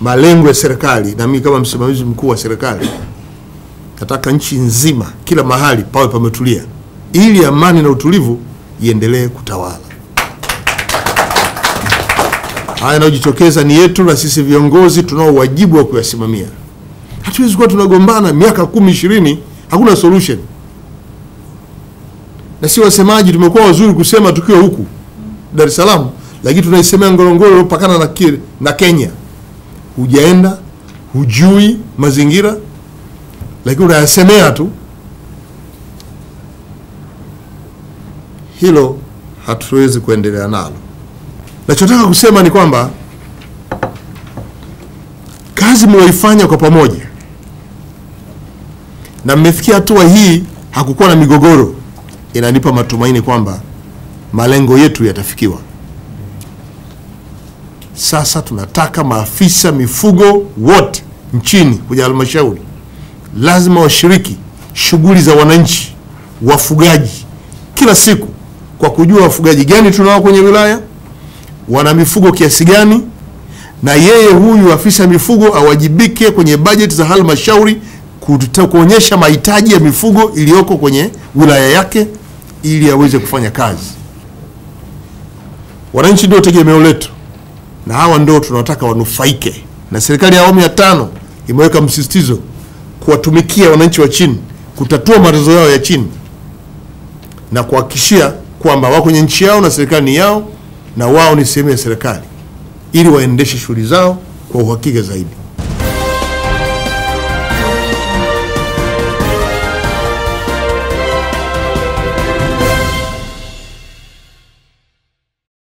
malengo ya serikali, na mimi kama msimamizi mkuu wa serikali nataka nchi nzima kila mahali pawe pametulia ili amani na utulivu iendelee kutawala. Haya yanayojitokeza ni yetu, na sisi viongozi tunao wajibu wa kuyasimamia. Hatuwezi kuwa tunagombana miaka 10-20 hakuna solution. Na si wasemaji tumekuwa wazuri kusema tukiwa huku Dar es Salaam, lakini tunaisemea Ngorongoro pakana na Kenya. Hujaenda, hujui mazingira, lakini unayasemea tu. Hilo hatuwezi kuendelea nalo. Nachotaka kusema ni kwamba kazi mwaifanya kwa pamoja, na mmefikia hatua hii hakukuwa na migogoro, inanipa matumaini kwamba malengo yetu yatafikiwa. Sasa tunataka maafisa mifugo wote nchini kwenye halmashauri lazima washiriki shughuli za wananchi, wafugaji kila siku, kwa kujua wafugaji gani tunao kwenye wilaya, wana mifugo kiasi gani, na yeye huyu afisa mifugo awajibike kwenye bajeti za halmashauri kuonyesha mahitaji ya mifugo iliyoko kwenye wilaya yake ili aweze kufanya kazi. Wananchi ndio tegemeo letu, na hawa ndio tunataka wanufaike. Na serikali ya awamu ya 5 imeweka msisitizo kuwatumikia wananchi wa chini, kutatua matatizo yao ya chini, na kuhakikishia kwamba wako kwenye nchi yao na serikali ni yao, na wao ni sehemu ya serikali, ili waendeshe shughuli zao kwa uhakika zaidi.